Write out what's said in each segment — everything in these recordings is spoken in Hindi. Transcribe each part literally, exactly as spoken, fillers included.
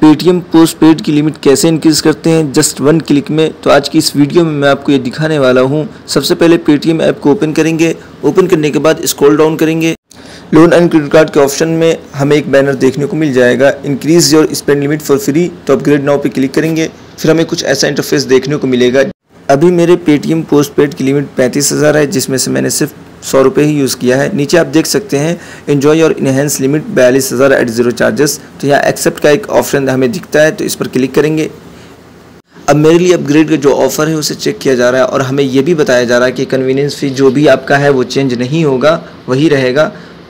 पेटीएम पोस्ट पेड की लिमिट कैसे इंक्रीज करते हैं जस्ट वन क्लिक में। तो आज की इस वीडियो में मैं आपको ये दिखाने वाला हूँ। सबसे पहले पेटीएम ऐप को ओपन करेंगे। ओपन करने के बाद स्क्रॉल डाउन करेंगे। लोन एंड क्रेडिट कार्ड के ऑप्शन में हमें एक बैनर देखने को मिल जाएगा, increase your spend limit for free. तो अपग्रेड नाउ पे क्लिक करेंगे। फिर हमें कुछ ऐसा इंटरफेस देखने को मिलेगा। अभी मेरे पेटीएम पोस्ट पेड की लिमिट पैंतीस हज़ार है, जिसमें से मैंने सिर्फ सौ रुपये ही यूज़ किया है। नीचे आप देख सकते हैं एंजॉय और इनहेंस लिमिट बयालीस हज़ार एट जीरो चार्जेस। तो यहाँ एक्सेप्ट का एक ऑप्शन हमें दिखता है, तो इस पर क्लिक करेंगे। अब मेरे लिए अपग्रेड का जो ऑफ़र है उसे चेक किया जा रहा है और हमें ये भी बताया जा रहा है कि कन्वीनियंस फी जो भी आपका है वो चेंज नहीं होगा, वही रहेगा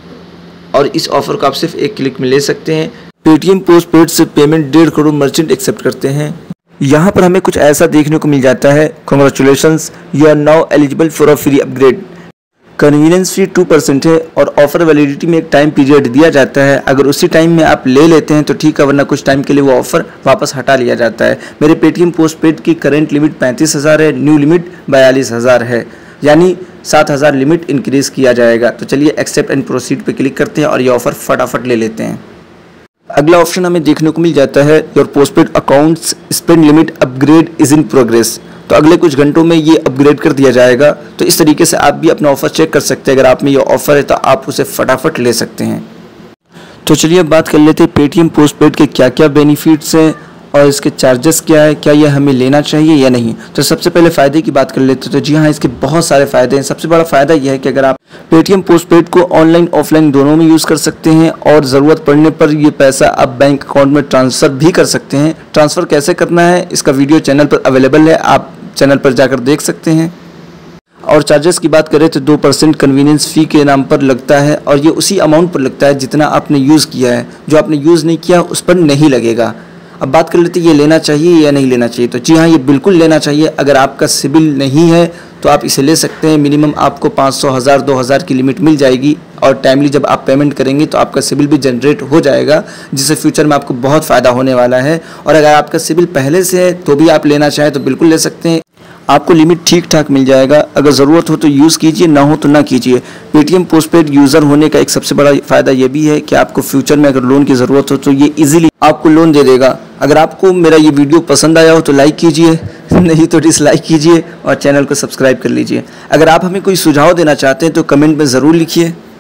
और इस ऑफ़र को आप सिर्फ एक क्लिक में ले सकते हैं। पेटीएम पोस्ट पेड से पेमेंट डेढ़ करोड़ मर्चेंट एक्सेप्ट करते हैं। यहाँ पर हमें कुछ ऐसा देखने को मिल जाता है, congratulations you are now eligible for a free upgrade. Convenience fee two percent है और ऑफर वैलिडिटी में एक टाइम पीरियड दिया जाता है। अगर उसी टाइम में आप ले लेते हैं तो ठीक है, वरना कुछ टाइम के लिए वो ऑफर वापस हटा लिया जाता है। मेरे पेटीएम पोस्ट पेड की करंट लिमिट पैंतीस हज़ार है, न्यू लिमिट बयालीस हज़ार है, यानी सात हज़ार लिमिट इंक्रीज किया जाएगा। तो चलिए एक्सेप्ट एंड प्रोसीड पे क्लिक करते हैं और ये ऑफर फटाफट ले लेते हैं। अगला ऑप्शन हमें देखने को मिल जाता है your postpaid accounts spend limit upgrade is in progress. तो अगले कुछ घंटों में ये अपग्रेड कर दिया जाएगा। तो इस तरीके से आप भी अपना ऑफर चेक कर सकते हैं। अगर आप में ये ऑफर है तो आप उसे फटाफट ले सकते हैं। तो चलिए अब बात कर लेते हैं पेटीएम पोस्टपेड के क्या क्या बेनिफिट्स हैं और इसके चार्जेस क्या है, क्या ये हमें लेना चाहिए या नहीं। तो सबसे पहले फ़ायदे की बात कर लेते हैं। तो जी हाँ, इसके बहुत सारे फ़ायदे हैं। सबसे बड़ा फ़ायदा यह है कि अगर आप पेटीएम पोस्टपेड को ऑनलाइन ऑफलाइन दोनों में यूज़ कर सकते हैं और ज़रूरत पड़ने पर ये पैसा आप बैंक अकाउंट में ट्रांसफ़र भी कर सकते हैं। ट्रांसफ़र कैसे करना है इसका वीडियो चैनल पर अवेलेबल है, आप चैनल पर जाकर देख सकते हैं। और चार्जेस की बात करें तो दो परसेंट कन्वीनियंस फ़ी के नाम पर लगता है और ये उसी अमाउंट पर लगता है जितना आपने यूज़ किया है। जो आपने यूज़ नहीं किया उस पर नहीं लगेगा। अब बात कर लेते हैं ये लेना चाहिए या नहीं लेना चाहिए। तो जी हाँ, ये बिल्कुल लेना चाहिए। अगर आपका सिबिल नहीं है तो आप इसे ले सकते हैं। मिनिमम आपको पाँच सौ हज़ार दो हज़ार की लिमिट मिल जाएगी और टाइमली जब आप पेमेंट करेंगे तो आपका सिबिल भी जनरेट हो जाएगा, जिससे फ्यूचर में आपको बहुत फ़ायदा होने वाला है। और अगर आपका सिबिल पहले से है तो भी आप लेना चाहें तो बिल्कुल ले सकते हैं। आपको लिमिट ठीक ठाक मिल जाएगा। अगर ज़रूरत हो तो यूज़ कीजिए, ना हो तो ना कीजिए। पेटीएम पोस्टपेड यूज़र होने का एक सबसे बड़ा फ़ायदा ये भी है कि आपको फ्यूचर में अगर लोन की ज़रूरत हो तो ये इजीली आपको लोन दे देगा। अगर आपको मेरा ये वीडियो पसंद आया हो तो लाइक कीजिए, नहीं तो डिसलाइक कीजिए और चैनल को सब्सक्राइब कर लीजिए। अगर आप हमें कोई सुझाव देना चाहते हैं तो कमेंट में ज़रूर लिखिए।